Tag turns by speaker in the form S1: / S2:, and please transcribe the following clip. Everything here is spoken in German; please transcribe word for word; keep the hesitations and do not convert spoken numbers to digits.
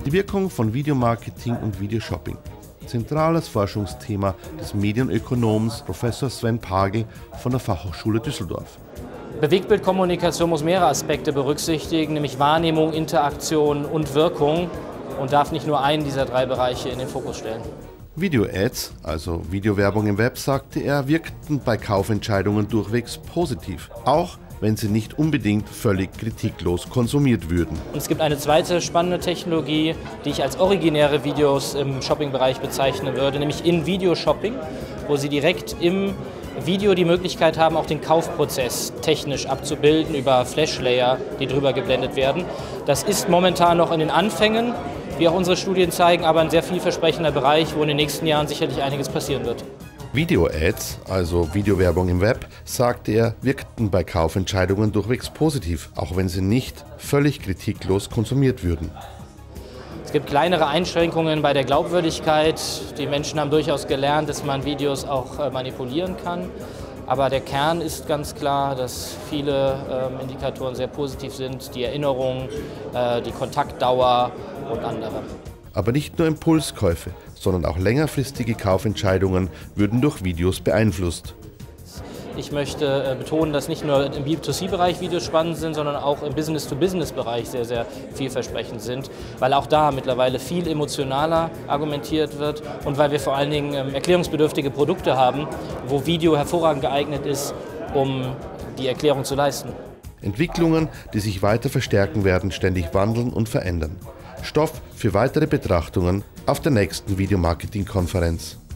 S1: Die Wirkung von Videomarketing und Videoshopping. Zentrales Forschungsthema des Medienökonoms Professor Sven Pagel von der Fachhochschule Düsseldorf.
S2: Bewegtbildkommunikation muss mehrere Aspekte berücksichtigen, nämlich Wahrnehmung, Interaktion und Wirkung, und darf nicht nur einen dieser drei Bereiche in den Fokus stellen.
S1: Video-Ads, also Videowerbung im Web, sagte er, wirkten bei Kaufentscheidungen durchwegs positiv, auch wenn sie nicht unbedingt völlig kritiklos konsumiert würden.
S2: Und es gibt eine zweite spannende Technologie, die ich als originäre Videos im Shopping-Bereich bezeichnen würde, nämlich In-Video-Shopping, wo Sie direkt im Video die Möglichkeit haben, auch den Kaufprozess technisch abzubilden über Flash-Layer, die drüber geblendet werden. Das ist momentan noch in den Anfängen, wie auch unsere Studien zeigen, aber ein sehr vielversprechender Bereich, wo in den nächsten Jahren sicherlich einiges passieren wird.
S1: Video-Ads, also Videowerbung im Web, sagte er, wirkten bei Kaufentscheidungen durchwegs positiv, auch wenn sie nicht völlig kritiklos konsumiert würden.
S2: Es gibt kleinere Einschränkungen bei der Glaubwürdigkeit. Die Menschen haben durchaus gelernt, dass man Videos auch manipulieren kann. Aber der Kern ist ganz klar, dass viele ähm, Indikatoren sehr positiv sind. Die Erinnerung, äh, die Kontaktdauer und andere.
S1: Aber nicht nur Impulskäufe, sondern auch längerfristige Kaufentscheidungen würden durch Videos beeinflusst.
S2: Ich möchte betonen, dass nicht nur im B zwei C-Bereich Videos spannend sind, sondern auch im Business-to-Business-Bereich sehr, sehr vielversprechend sind, weil auch da mittlerweile viel emotionaler argumentiert wird und weil wir vor allen Dingen erklärungsbedürftige Produkte haben, wo Video hervorragend geeignet ist, um die Erklärung zu leisten.
S1: Entwicklungen, die sich weiter verstärken werden, ständig wandeln und verändern. Stoff für weitere Betrachtungen auf der nächsten Videomarketing-Konferenz.